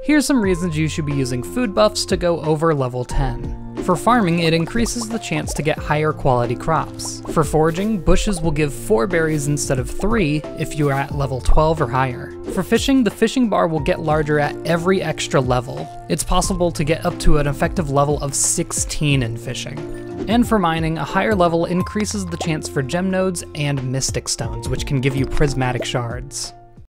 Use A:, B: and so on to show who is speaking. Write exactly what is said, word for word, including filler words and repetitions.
A: Here's some reasons you should be using food buffs to go over level ten. For farming, it increases the chance to get higher quality crops. For foraging, bushes will give four berries instead of three if you are at level twelve or higher. For fishing, the fishing bar will get larger at every extra level. It's possible to get up to an effective level of sixteen in fishing. And for mining, a higher level increases the chance for gem nodes and mystic stones, which can give you prismatic shards.